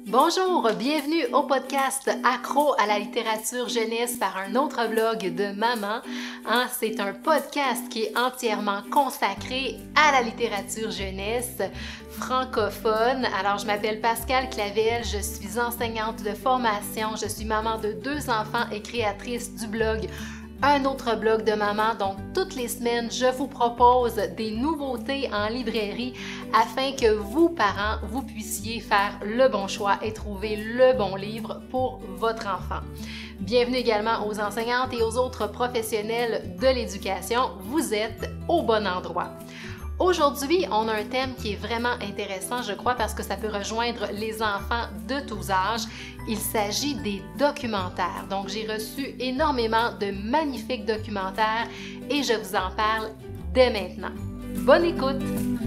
Bonjour, bienvenue au podcast Accro à la littérature jeunesse par un autre blog de maman. C'est un podcast qui est entièrement consacré à la littérature jeunesse francophone. Alors, je m'appelle Pascale Clavel, je suis enseignante de formation, je suis maman de 2 enfants et créatrice du blog Un autre blog de maman. Donc, toutes les semaines, je vous propose des nouveautés en librairie afin que vous, parents, vous puissiez faire le bon choix et trouver le bon livre pour votre enfant. Bienvenue également aux enseignantes et aux autres professionnels de l'éducation. Vous êtes au bon endroit. Aujourd'hui, on a un thème qui est vraiment intéressant, je crois, parce que ça peut rejoindre les enfants de tous âges. Il s'agit des documentaires. Donc, j'ai reçu énormément de magnifiques documentaires et je vous en parle dès maintenant. Bonne écoute!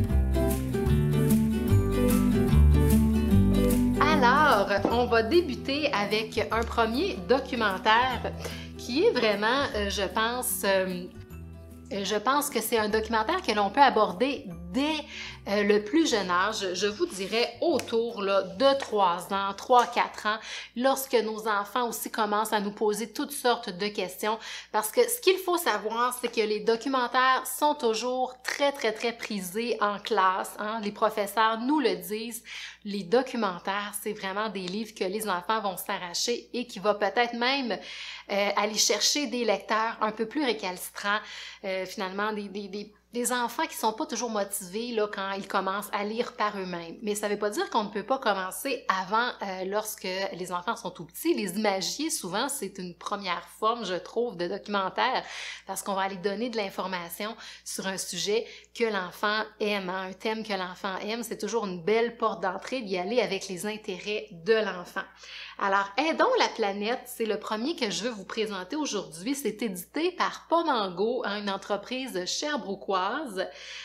Alors, on va débuter avec un premier documentaire qui est vraiment, je pense que c'est un documentaire que l'on peut aborder dès le plus jeune âge, je vous dirais autour de 3 ans, 3-4 ans, lorsque nos enfants aussi commencent à nous poser toutes sortes de questions. Parce que ce qu'il faut savoir, c'est que les documentaires sont toujours très prisés en classe. Les professeurs nous le disent. Les documentaires, c'est vraiment des livres que les enfants vont s'arracher et qui va peut-être même aller chercher des lecteurs un peu plus récalcitrants, finalement des enfants qui sont pas toujours motivés quand ils commencent à lire par eux-mêmes. Mais ça veut pas dire qu'on ne peut pas commencer avant lorsque les enfants sont tout petits. Les imagiers, souvent, c'est une première forme, je trouve, de documentaire parce qu'on va aller donner de l'information sur un sujet que l'enfant aime. Un thème que l'enfant aime, c'est toujours une belle porte d'entrée d'y aller avec les intérêts de l'enfant. Alors, Aidons la planète, c'est le premier que je veux vous présenter aujourd'hui. C'est édité par Pomango, une entreprise sherbrookoise.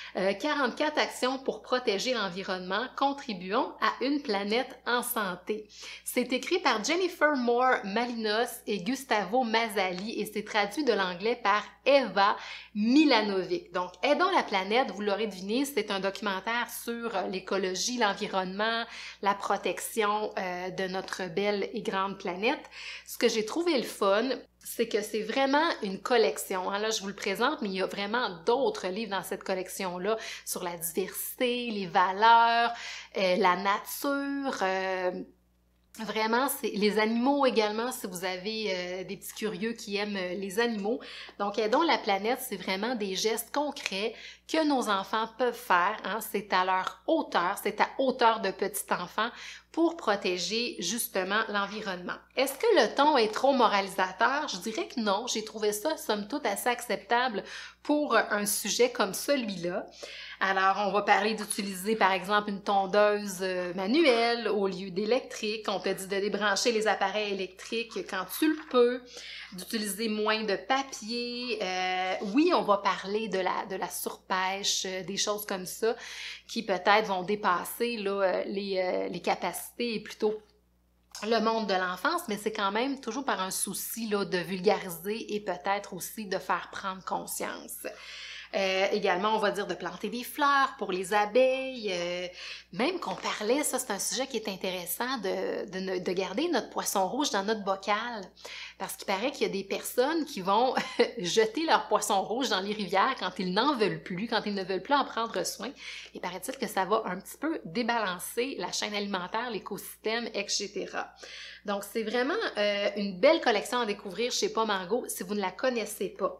44 actions pour protéger l'environnement, contribuons à une planète en santé. C'est écrit par Jennifer Moore Malinos et Gustavo Mazzali et c'est traduit de l'anglais par Eva Milanovic. Donc, Aidons la planète, vous l'aurez deviné, c'est un documentaire sur l'écologie, l'environnement, la protection de notre belle et grande planète. Ce que j'ai trouvé le fun, c'est que c'est vraiment une collection. Là, je vous le présente, mais il y a vraiment d'autres livres dans cette collection-là sur la diversité, les valeurs, la nature, vraiment, c'est les animaux également, si vous avez des petits curieux qui aiment les animaux. Donc, Aidons la planète, c'est vraiment des gestes concrets que nos enfants peuvent faire. C'est à leur hauteur, c'est à hauteur de petit enfant pour protéger justement l'environnement. Est-ce que le ton est trop moralisateur? Je dirais que non. J'ai trouvé ça, somme toute, assez acceptable pour un sujet comme celui-là. Alors, on va parler d'utiliser, par exemple, une tondeuse manuelle au lieu d'électrique. On te dit de débrancher les appareils électriques quand tu le peux, d'utiliser moins de papier. Oui, on va parler de la surpêche, des choses comme ça, qui peut-être vont dépasser les capacités et plutôt le monde de l'enfance, mais c'est quand même toujours par un souci de vulgariser et peut-être aussi de faire prendre conscience. Également, on va dire de planter des fleurs pour les abeilles. Même qu'on parlait, ça c'est un sujet qui est intéressant, de garder notre poisson rouge dans notre bocal. Parce qu'il paraît qu'il y a des personnes qui vont jeter leur poisson rouge dans les rivières quand ils n'en veulent plus, quand ils ne veulent plus en prendre soin. Et paraît-il que ça va un petit peu débalancer la chaîne alimentaire, l'écosystème, etc. Donc, c'est vraiment une belle collection à découvrir chez Pomango si vous ne la connaissez pas.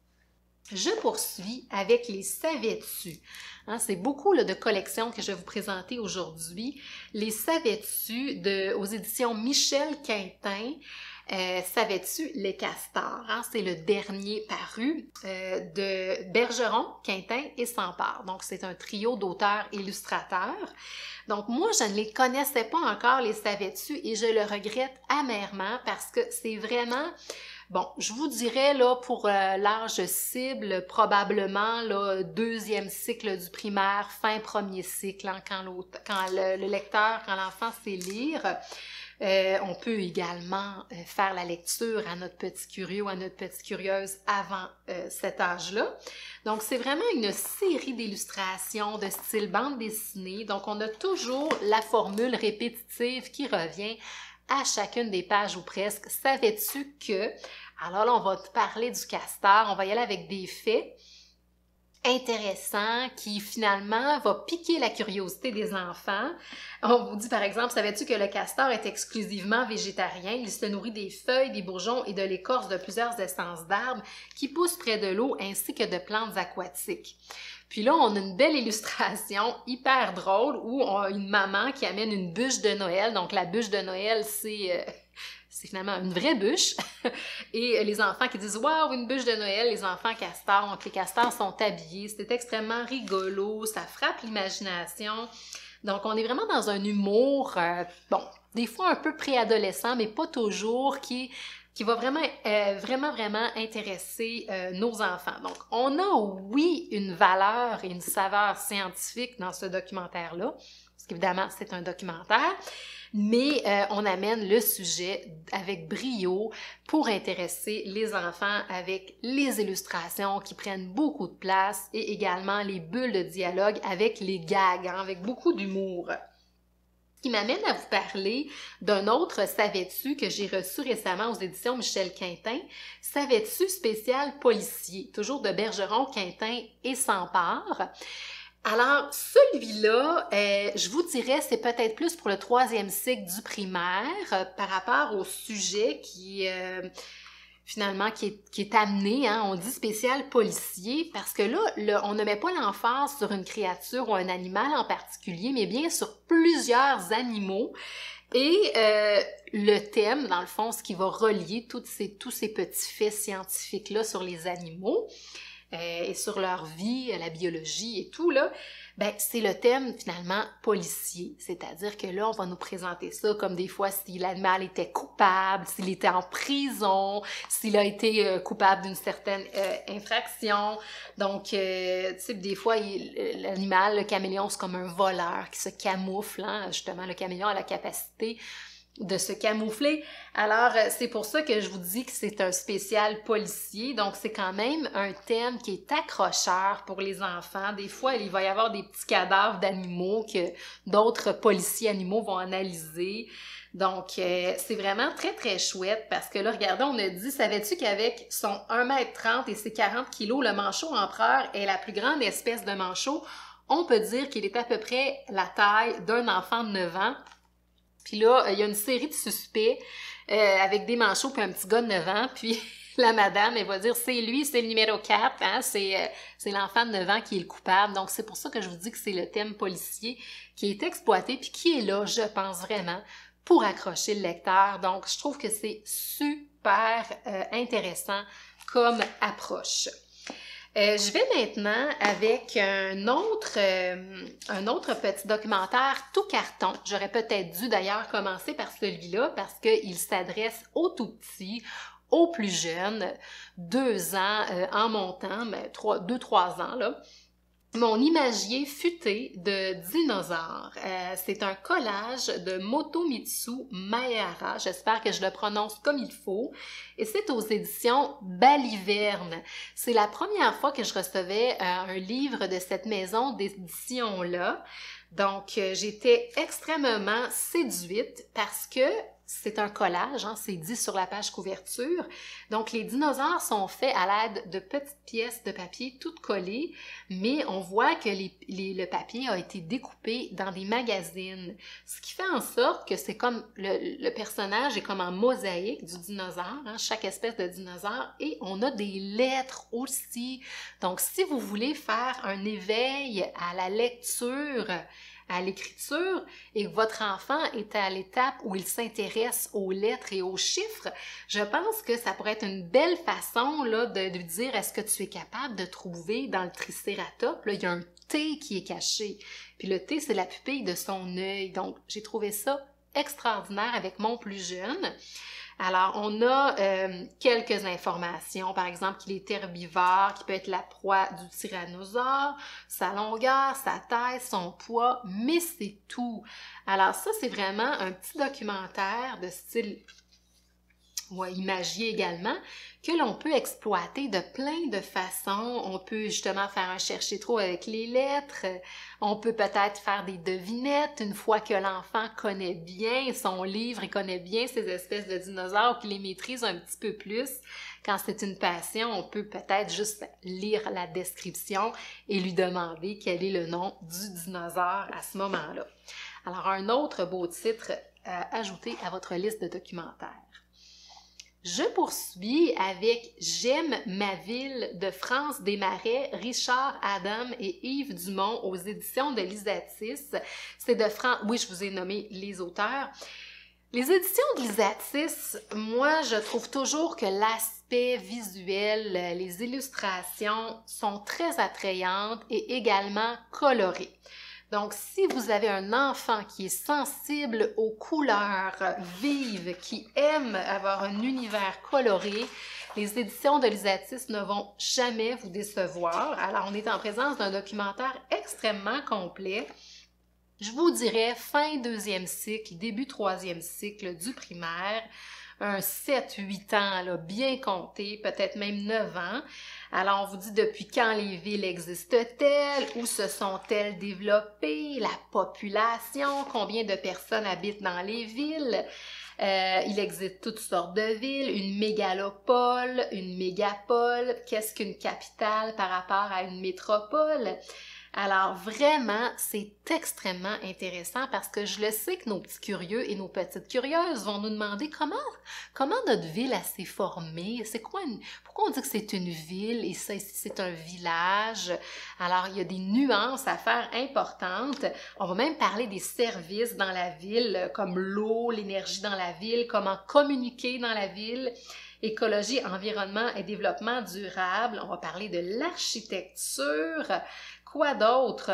Je poursuis avec les Savais-tu. C'est beaucoup de collections que je vais vous présenter aujourd'hui. Les Savais-tu aux éditions Michel Quintin. Savais-tu les castors? C'est le dernier paru de Bergeron, Quintin et Sampard. Donc, c'est un trio d'auteurs-illustrateurs. Donc, moi, je ne les connaissais pas encore, les Savais-tu, et je le regrette amèrement parce que c'est vraiment... Bon, je vous dirais pour l'âge cible, probablement 2e cycle du primaire, fin 1er cycle, quand le lecteur, quand l'enfant sait lire. On peut également faire la lecture à notre petit curieux ou à notre petite curieuse avant cet âge-là. Donc, c'est vraiment une série d'illustrations de style bande dessinée. Donc, on a toujours la formule répétitive qui revient à chacune des pages ou presque. Savais-tu que... Alors là, on va te parler du castor. On va y aller avec des faits intéressant qui finalement va piquer la curiosité des enfants. On vous dit par exemple, savais-tu que le castor est exclusivement végétarien? Il se nourrit des feuilles, des bourgeons et de l'écorce de plusieurs essences d'arbres qui poussent près de l'eau ainsi que de plantes aquatiques. Puis là, on a une belle illustration hyper drôle où on a une maman qui amène une bûche de Noël. Donc la bûche de Noël, c'est finalement une vraie bûche. Et les enfants qui disent « Waouh, une bûche de Noël! » Les enfants castors, donc les castors sont habillés. C'est extrêmement rigolo, ça frappe l'imagination. Donc, on est vraiment dans un humour, bon, des fois un peu préadolescent, mais pas toujours, qui va vraiment intéresser nos enfants. Donc, on a, oui, une valeur et une saveur scientifique dans ce documentaire-là, parce qu'évidemment, c'est un documentaire, mais on amène le sujet avec brio pour intéresser les enfants avec les illustrations qui prennent beaucoup de place et également les bulles de dialogue avec les gags, hein, avec beaucoup d'humour. Ce qui m'amène à vous parler d'un autre Savais-tu que j'ai reçu récemment aux éditions Michel Quintin. Savais-tu spécial policier, toujours de Bergeron, Quintin et Sampard. Alors, celui-là, je vous dirais, c'est peut-être plus pour le 3e cycle du primaire par rapport au sujet finalement, qui est amené, hein, on dit spécial policier, parce que là, on ne met pas l'emphase sur une créature ou un animal en particulier, mais bien sur plusieurs animaux. Et le thème, dans le fond, ce qui va relier tous ces petits faits scientifiques-là sur les animaux, et sur leur vie, la biologie et tout, là, ben, c'est le thème, finalement, policier. C'est-à-dire que là, on va nous présenter ça comme des fois si l'animal était coupable, s'il était en prison, s'il a été coupable d'une certaine infraction. Donc, tu sais, des fois, l'animal, le caméléon, c'est comme un voleur qui se camoufle, hein. Justement, le caméléon a la capacité de se camoufler. Alors, c'est pour ça que je vous dis que c'est un spécial policier. Donc, c'est quand même un thème qui est accrocheur pour les enfants. Des fois, il va y avoir des petits cadavres d'animaux que d'autres policiers animaux vont analyser. Donc, c'est vraiment très, très chouette parce que là, regardez, on a dit, savais-tu qu'avec son 1,30 m et ses 40 kg, le manchot empereur est la plus grande espèce de manchot? On peut dire qu'il est à peu près la taille d'un enfant de 9 ans. Puis là, il y a une série de suspects avec des manchots puis un petit gars de 9 ans. Puis la madame, elle va dire, c'est lui, c'est le numéro 4, hein, c'est l'enfant de 9 ans qui est le coupable. Donc, c'est pour ça que je vous dis que c'est le thème policier qui est exploité puis qui est là, je pense vraiment, pour accrocher le lecteur. Donc, je trouve que c'est super intéressant comme approche. Je vais maintenant avec un autre petit documentaire tout carton. J'aurais peut-être dû d'ailleurs commencer par celui-là parce qu'il s'adresse aux tout petits, aux plus jeunes, 2 ans en montant, mais 2-3 ans là. Mon imagier futé de dinosaures. C'est un collage de Motomitsu Maehara. J'espère que je le prononce comme il faut. Et c'est aux éditions Baliverne. C'est la première fois que je recevais un livre de cette maison d'édition-là. Donc, j'étais extrêmement séduite parce que c'est un collage, hein, c'est dit sur la page couverture. Donc, les dinosaures sont faits à l'aide de petites pièces de papier toutes collées, mais on voit que le papier a été découpé dans des magazines, ce qui fait en sorte que c'est comme le personnage est comme en mosaïque du dinosaure, hein, chaque espèce de dinosaure, et on a des lettres aussi. Donc, si vous voulez faire un éveil à la lecture, à l'écriture et que votre enfant est à l'étape où il s'intéresse aux lettres et aux chiffres, je pense que ça pourrait être une belle façon là, de dire est-ce que tu es capable de trouver dans le tricératops, là, il y a un T qui est caché. Puis le T, c'est la pupille de son œil. Donc, j'ai trouvé ça extraordinaire avec mon plus jeune. Alors, on a quelques informations, par exemple qu'il est herbivore, qu'il peut être la proie du tyrannosaure, sa longueur, sa taille, son poids, mais c'est tout. Alors ça, c'est vraiment un petit documentaire de style imagier également, que l'on peut exploiter de plein de façons. On peut justement faire un chercher trop avec les lettres, on peut peut-être faire des devinettes une fois que l'enfant connaît bien son livre et connaît bien ces espèces de dinosaures, qu'il les maîtrise un petit peu plus. Quand c'est une passion, on peut peut-être juste lire la description et lui demander quel est le nom du dinosaure à ce moment-là. Alors, un autre beau titre à ajouter à votre liste de documentaires. Je poursuis avec J'aime ma ville de France Desmarais, Richard Adam et Yves Dumont aux éditions de l'Isatis. C'est de France... Oui, je vous ai nommé les auteurs. Les éditions de l'Isatis, moi, je trouve toujours que l'aspect visuel, les illustrations sont très attrayantes et également colorées. Donc, si vous avez un enfant qui est sensible aux couleurs vives, qui aime avoir un univers coloré, les éditions de l'Isatis ne vont jamais vous décevoir. Alors, on est en présence d'un documentaire extrêmement complet. Je vous dirais fin 2e cycle, début 3e cycle du primaire, un 7-8 ans, là, bien compté, peut-être même 9 ans. Alors, on vous dit depuis quand les villes existent-elles, où se sont-elles développées, la population, combien de personnes habitent dans les villes. Il existe toutes sortes de villes, une mégalopole, une mégapole, qu'est-ce qu'une capitale par rapport à une métropole? Alors vraiment, c'est extrêmement intéressant parce que je le sais que nos petits curieux et nos petites curieuses vont nous demander comment notre ville s'est formée, c'est quoi pourquoi on dit que c'est une ville et ça ici c'est un village. Alors il y a des nuances à faire importantes. On va même parler des services dans la ville comme l'eau, l'énergie dans la ville, comment communiquer dans la ville. Écologie, environnement et développement durable. On va parler de l'architecture. Quoi d'autre?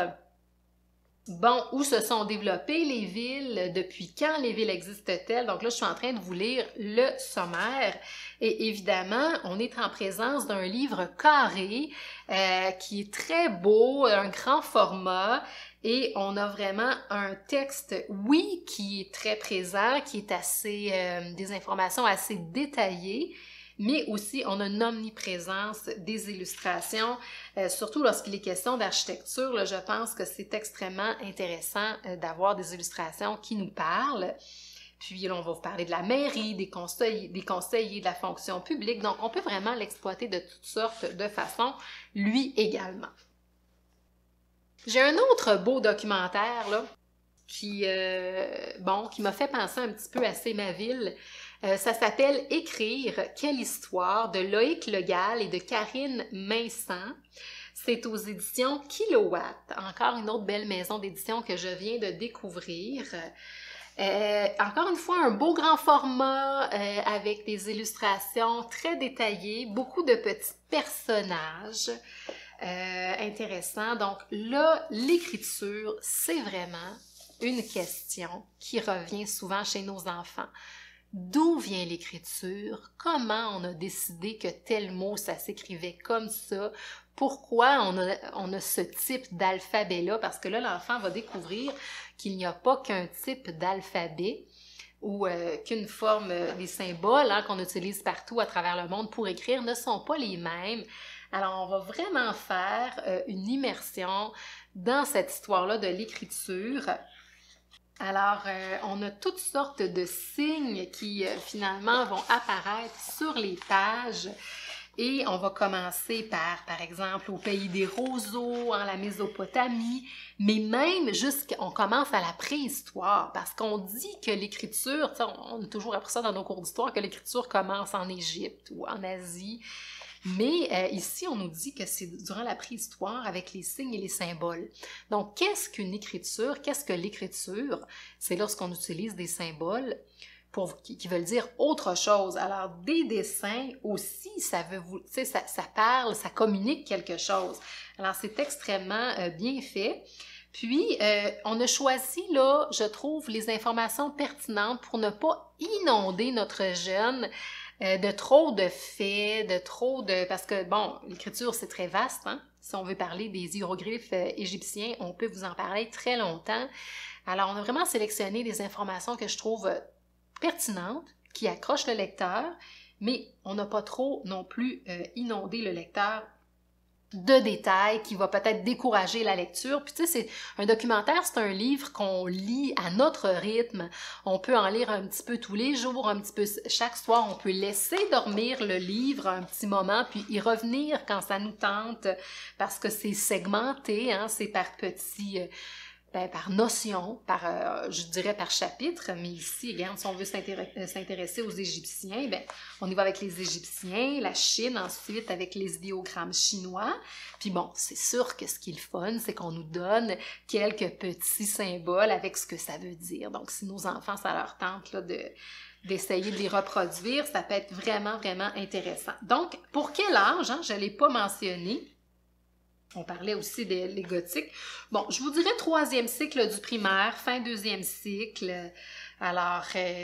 Bon, où se sont développées les villes? Depuis quand les villes existent-elles? Donc là, je suis en train de vous lire le sommaire. Et évidemment, on est en présence d'un livre carré qui est très beau, un grand format. Et on a vraiment un texte, oui, qui est très présent, qui est assez, des informations assez détaillées, mais aussi on a une omniprésence des illustrations, surtout lorsqu'il est question d'architecture. Là, je pense que c'est extrêmement intéressant d'avoir des illustrations qui nous parlent. Puis là, on va vous parler de la mairie, des conseillers, de la fonction publique. Donc, on peut vraiment l'exploiter de toutes sortes de façons, lui également. J'ai un autre beau documentaire là, qui m'a fait penser un petit peu à C'est ma ville. Ça s'appelle « Écrire, quelle histoire » de Loïc Legal et de Karine Vincent. C'est aux éditions Kilowatt. Encore une autre belle maison d'édition que je viens de découvrir. Encore une fois, un beau grand format avec des illustrations très détaillées, beaucoup de petits personnages. Intéressant. Donc là, l'écriture, c'est vraiment une question qui revient souvent chez nos enfants. D'où vient l'écriture? Comment on a décidé que tel mot, ça s'écrivait comme ça? Pourquoi on a ce type d'alphabet-là? Parce que là, l'enfant va découvrir qu'il n'y a pas qu'un type d'alphabet ou qu'une forme, les symboles qu'on utilise partout à travers le monde pour écrire ne sont pas les mêmes. Alors, on va vraiment faire une immersion dans cette histoire-là de l'écriture. Alors, on a toutes sortes de signes qui, finalement, vont apparaître sur les pages. Et on va commencer par exemple, au pays des roseaux, en la Mésopotamie, mais même on commence à la préhistoire, parce qu'on dit que l'écriture, on a toujours appris ça dans nos cours d'histoire, que l'écriture commence en Égypte ou en Asie. Mais ici, on nous dit que c'est durant la préhistoire avec les signes et les symboles. Donc, qu'est-ce qu'une écriture? Qu'est-ce que l'écriture? C'est lorsqu'on utilise des symboles qui veulent dire autre chose. Alors, des dessins aussi, ça parle, ça communique quelque chose. Alors, c'est extrêmement bien fait. Puis, on a choisi, là, je trouve, les informations pertinentes pour ne pas inonder notre jeune de trop de faits, de trop de... Parce que, bon, l'écriture, c'est très vaste, hein? Si on veut parler des hiéroglyphes égyptiens, on peut vous en parler très longtemps. Alors, on a vraiment sélectionné des informations que je trouve pertinentes, qui accrochent le lecteur, mais on n'a pas trop non plus inondé le lecteur de détails qui va peut-être décourager la lecture. Puis tu sais, c'est un documentaire, c'est un livre qu'on lit à notre rythme. On peut en lire un petit peu tous les jours, un petit peu chaque soir. On peut laisser dormir le livre un petit moment, puis y revenir quand ça nous tente, parce que c'est segmenté, hein, c'est par petits... par notion, je dirais par chapitre, mais ici, regarde, si on veut s'intéresser aux Égyptiens, on y va avec les Égyptiens, la Chine, ensuite avec les idéogrammes chinois. Puis bon, c'est sûr que ce qui est le fun, c'est qu'on nous donne quelques petits symboles avec ce que ça veut dire. Donc, si nos enfants, ça leur tente là, d'essayer de les reproduire, ça peut être vraiment, vraiment intéressant. Donc, pour quel âge, hein, je ne l'ai pas mentionné, on parlait aussi des gothiques. Bon, je vous dirais 3e cycle du primaire, fin 2e cycle. Alors,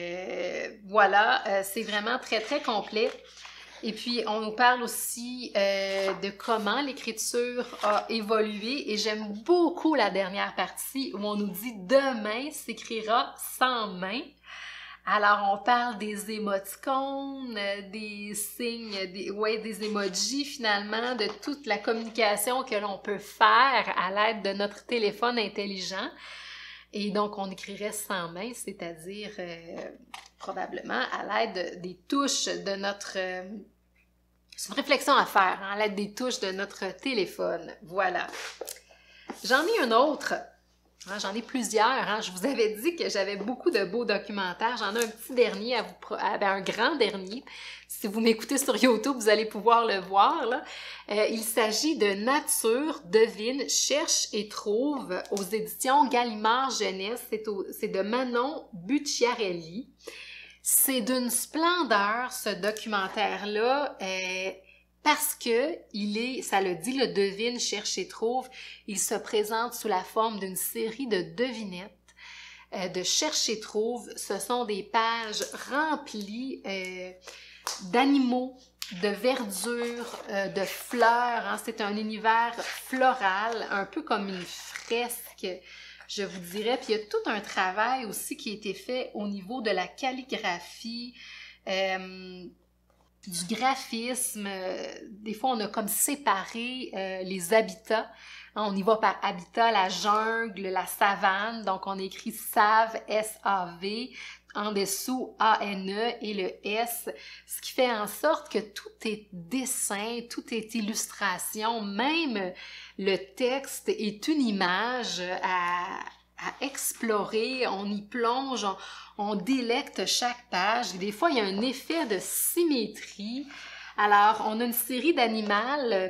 voilà, c'est vraiment très, très complet. Et puis, on nous parle aussi de comment l'écriture a évolué. Et j'aime beaucoup la dernière partie où on nous dit « Demain s'écrira sans main ». Alors, on parle des émoticônes, des signes, des emojis finalement, de toute la communication que l'on peut faire à l'aide de notre téléphone intelligent. Et donc, on écrirait sans main, c'est-à-dire probablement à l'aide des touches de notre... c'est une réflexion à faire, hein, à l'aide des touches de notre téléphone. Voilà. J'en ai un autre. J'en ai plusieurs. Hein. Je vous avais dit que j'avais beaucoup de beaux documentaires. J'en ai un petit dernier un grand dernier. Si vous m'écoutez sur YouTube, vous allez pouvoir le voir. Là. Il s'agit de Nature, devine, cherche et trouve aux éditions Gallimard Jeunesse. C'est de Manon Bucciarelli. C'est d'une splendeur, ce documentaire-là. Parce que ça le dit, le devine, cherche et trouve, il se présente sous la forme d'une série de devinettes, de cherche et trouve. Ce sont des pages remplies d'animaux, de verdure, de fleurs. Hein. C'est un univers floral, un peu comme une fresque, je vous dirais. Puis il y a tout un travail aussi qui a été fait au niveau de la calligraphie, du graphisme. Des fois, on a comme séparé les habitats. Hein, on y va par habitat, la jungle, la savane. Donc, on écrit SAV, S-A-V, en dessous A-N-E et le S, ce qui fait en sorte que tout est dessin, tout est illustration, même le texte est une image à explorer, on y plonge, on délecte chaque page. Et des fois, il y a un effet de symétrie. Alors, on a une série d'animaux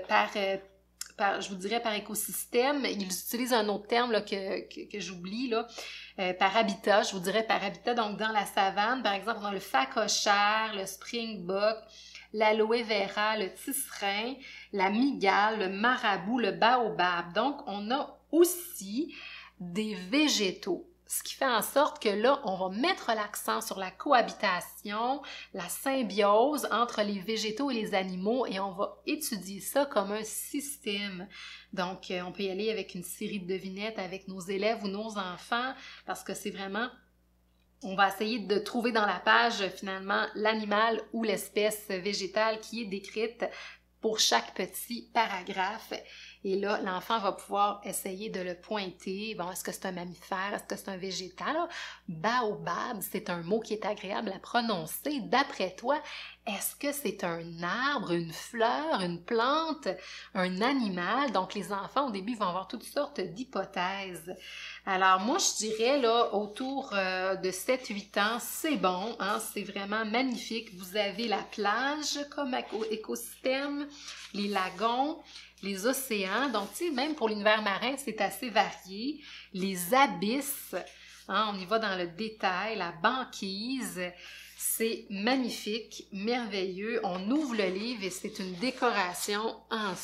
je vous dirais par écosystème. Ils utilisent un autre terme là, que j'oublie, là, par habitat. Je vous dirais par habitat. Donc, dans la savane, par exemple, on a le phacochère, le springbok, l'aloe vera, le tisserin, la mygale, le marabout, le baobab. Donc, on a aussi des végétaux. Ce qui fait en sorte que là, on va mettre l'accent sur la cohabitation, la symbiose entre les végétaux et les animaux et on va étudier ça comme un système. Donc, on peut y aller avec une série de devinettes avec nos élèves ou nos enfants parce que c'est vraiment... On va essayer de trouver dans la page, finalement, l'animal ou l'espèce végétale qui est décrite pour chaque petit paragraphe. Et là, l'enfant va pouvoir essayer de le pointer. Bon, est-ce que c'est un mammifère? Est-ce que c'est un végétal? Baobab, c'est un mot qui est agréable à prononcer. D'après toi, est-ce que c'est un arbre, une fleur, une plante, un animal? Donc, les enfants, au début, vont avoir toutes sortes d'hypothèses. Alors, moi, je dirais, là, autour de 7-8 ans, c'est bon, hein, c'est vraiment magnifique. Vous avez la plage comme écosystème, les lagons, les océans. Donc, tu sais, même pour l'univers marin, c'est assez varié. Les abysses, hein, on y va dans le détail, la banquise. C'est magnifique, merveilleux. On ouvre le livre et c'est une décoration en soi.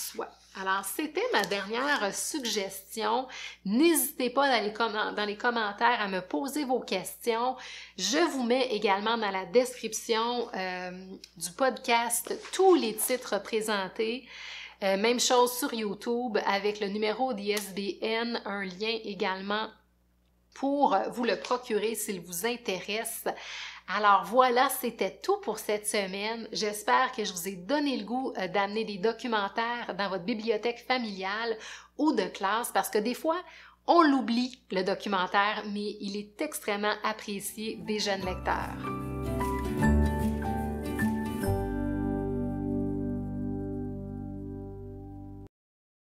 Alors, c'était ma dernière suggestion. N'hésitez pas dans les commentaires à me poser vos questions. Je vous mets également dans la description du podcast tous les titres présentés. Même chose sur YouTube avec le numéro d'ISBN, un lien également pour vous le procurer s'il vous intéresse. Alors voilà, c'était tout pour cette semaine. J'espère que je vous ai donné le goût d'amener des documentaires dans votre bibliothèque familiale ou de classe parce que des fois, on l'oublie, le documentaire, mais il est extrêmement apprécié des jeunes lecteurs.